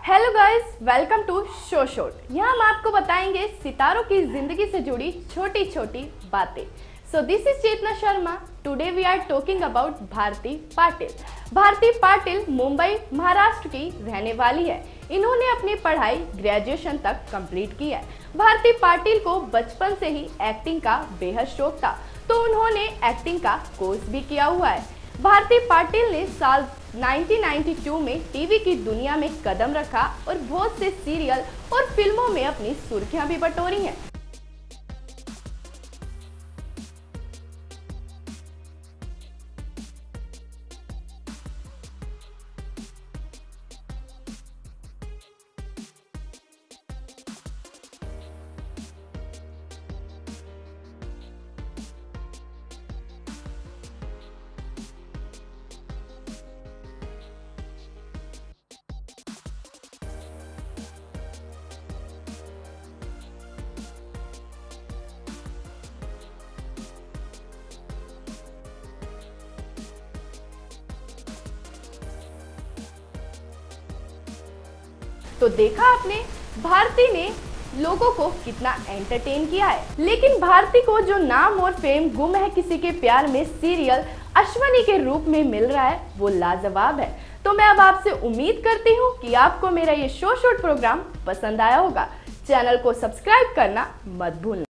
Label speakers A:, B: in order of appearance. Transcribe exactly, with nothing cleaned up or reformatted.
A: Hello guys, welcome to show shot. यहाँ हम आपको बताएंगे सितारों की जिंदगी से जुड़ी छोटी छोटी बातें। So this is Chetna Sharma. Today we are talking about Bharti Patil. Bharti Patil Mumbai Maharashtra की रहने वाली है। इन्होंने अपनी पढ़ाई ग्रेजुएशन तक कंप्लीट की है। भारती पाटिल को बचपन से ही एक्टिंग का बेहद शौक था, तो उन्होंने एक्टिंग का कोर्स भी किया हुआ है। भारती पाटिल ने साल उन्नीस सौ बानवे में टीवी की दुनिया में कदम रखा और बहुत से सीरियल और फिल्मों में अपनी सुर्खियां भी बटोरी हैं। तो देखा आपने, भारती ने लोगों को कितना एंटरटेन किया है। लेकिन भारती को जो नाम और फेम गुम है किसी के प्यार में सीरियल अश्वनी के रूप में मिल रहा है, वो लाजवाब है। तो मैं अब आपसे उम्मीद करती हूँ कि आपको मेरा ये शो शॉट प्रोग्राम पसंद आया होगा। चैनल को सब्सक्राइब करना मत भूलना।